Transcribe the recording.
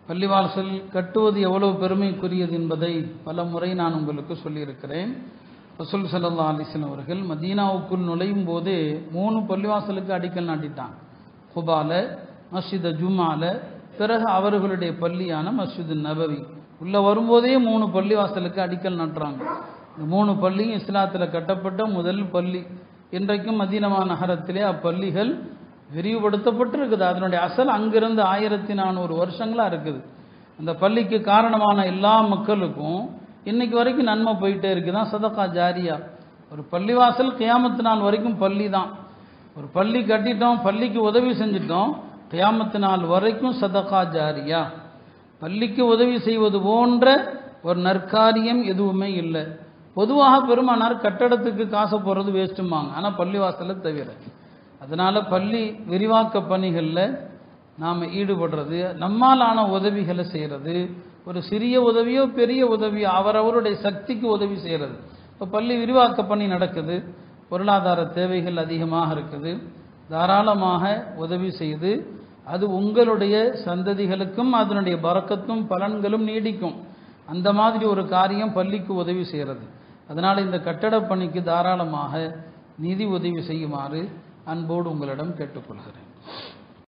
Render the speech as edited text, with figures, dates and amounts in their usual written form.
பள்ளிவாசல் கட்டுவது எவ்வளவு பெருமைக்குரியது என்பதை பல முறை நான் உங்களுக்கு சொல்லியிருக்கிறேன். ரசூல் ஸல்லல்லாஹு அலைஹி வஸல்லம் அவர்கள் மதீனாவுக்குள் நுழையும் போதே 3 பள்ளிவாசலுக்கு அடிக்கல் நாட்டிட்டாங்க. குபால, மஸ்ஜித் ஜும்மால, பிறகு அவர்களுடைய பள்ளியான மஸ்ஜித் நபவி. உள்ள வரும்போதே 3 பள்ளிவாசலுக்கு அடிக்கல் நாட்டுறாங்க. இந்த 3 பள்ளியும் இஸ்லாத்தில் கட்டப்பட்ட முதல் பள்ளி. இன்றைக்கும் மதீனா நகரத்திலே அப்பள்ளிகள் விரிவுபடுத்தப்பட்டிருக்குது. அதனுடைய அசல் அங்கிருந்து 1400 வருஷங்களா இருக்குது. அந்த பள்ளிக்கு காரணமான எல்லா மக்களுக்கும் இன்னைக்கு வரைக்கும் நன்மை போயிட்டே இருக்குதான் சதகா ஜாரியா. ஒரு பள்ளிவாசல் கியாமத்து நாள் வரைக்கும் பள்ளி தான். ஒரு பள்ளி கட்டிட்டோம், பள்ளிக்கு உதவி செஞ்சிட்டோம், கியாமத்து நாள் வரைக்கும் சதகா ஜாரியா. பள்ளிக்கு உதவி செய்வது போன்ற ஒரு நற்காரியம் எதுவுமே இல்லை. பொதுவாக பெருமானார் கட்டடத்துக்கு காசு போடுறது வேஸ்ட்டுமாங்க, ஆனால் பள்ளிவாசலை தவிர. அதனால் பள்ளி விரிவாக்க பணிகளில் நாம் ஈடுபடுறது, நம்மாலான உதவிகளை செய்கிறது, ஒரு சிறிய உதவியோ பெரிய உதவியோ அவரவருடைய சக்திக்கு உதவி செய்கிறது. இப்போ பள்ளி விரிவாக்க பணி நடக்குது, பொருளாதார தேவைகள் அதிகமாக இருக்குது, தாராளமாக உதவி செய்து அது உங்களுடைய சந்ததிகளுக்கும் அதனுடைய பரக்கத்தும் பலன்களும் நீடிக்கும். அந்த மாதிரி ஒரு காரியம் பள்ளிக்கு உதவி செய்கிறது. அதனால் இந்த கட்டட பணிக்கு தாராளமாக நிதி உதவி செய்யுமாறு அன்போடு உங்களிடம் கேட்டுக்கொள்கிறேன்.